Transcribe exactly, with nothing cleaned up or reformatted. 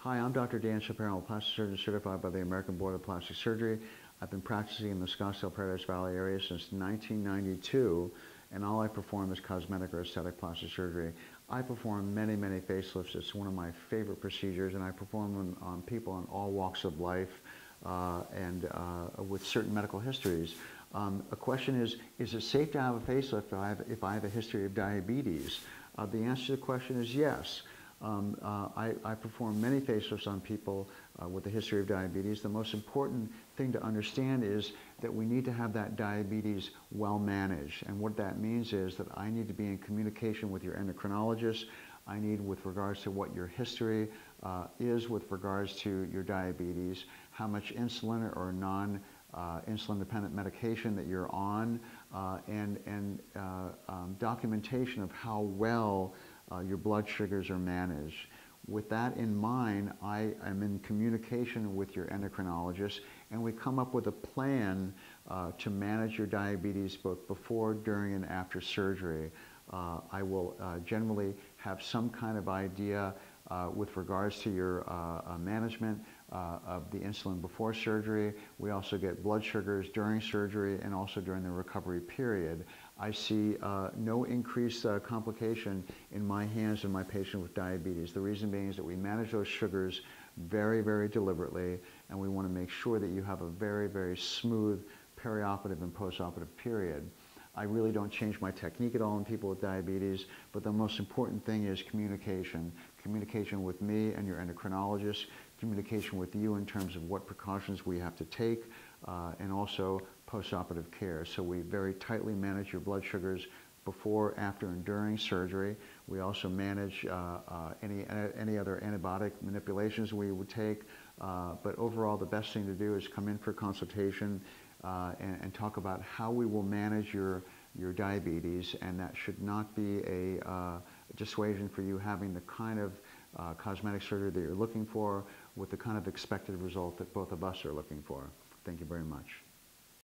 Hi, I'm Doctor Dan Shapiro, a plastic surgeon certified by the American Board of Plastic Surgery. I've been practicing in the Scottsdale Paradise Valley area since nineteen ninety-two, and all I perform is cosmetic or aesthetic plastic surgery. I perform many, many facelifts. It's one of my favorite procedures, and I perform them on people in all walks of life uh, and uh, with certain medical histories. Um, a question is, is it safe to have a facelift if I have, if I have a history of diabetes? Uh, the answer to the question is yes. Um, uh, I, I perform many facelifts on people uh, with a history of diabetes. The most important thing to understand is that we need to have that diabetes well managed. And what that means is that I need to be in communication with your endocrinologist. I need, with regards to what your history uh, is with regards to your diabetes, how much insulin or non uh, insulin dependent medication that you're on, uh, and, and uh, um, documentation of how well Uh, your blood sugars are managed. With that in mind, I am in communication with your endocrinologist, and we come up with a plan uh, to manage your diabetes both before, during, and after surgery. Uh, I will uh, generally have some kind of idea uh, with regards to your uh, uh, management uh, of the insulin before surgery. We also get blood sugars during surgery and also during the recovery period. I see uh, no increased uh, complication in my hands and my patient with diabetes. The reason being is that we manage those sugars very, very deliberately, and we want to make sure that you have a very, very smooth perioperative and postoperative period. I really don't change my technique at all in people with diabetes, but the most important thing is communication. Communication with me and your endocrinologist, communication with you in terms of what precautions we have to take, uh, and also postoperative care. So we very tightly manage your blood sugars before, after, and during surgery. We also manage uh, uh, any, any other antibiotic manipulations we would take. Uh, but overall, the best thing to do is come in for consultation uh, and, and talk about how we will manage your, your diabetes, and that should not be a uh, dissuasion for you having the kind of uh, cosmetic surgery that you're looking for with the kind of expected result that both of us are looking for. Thank you very much.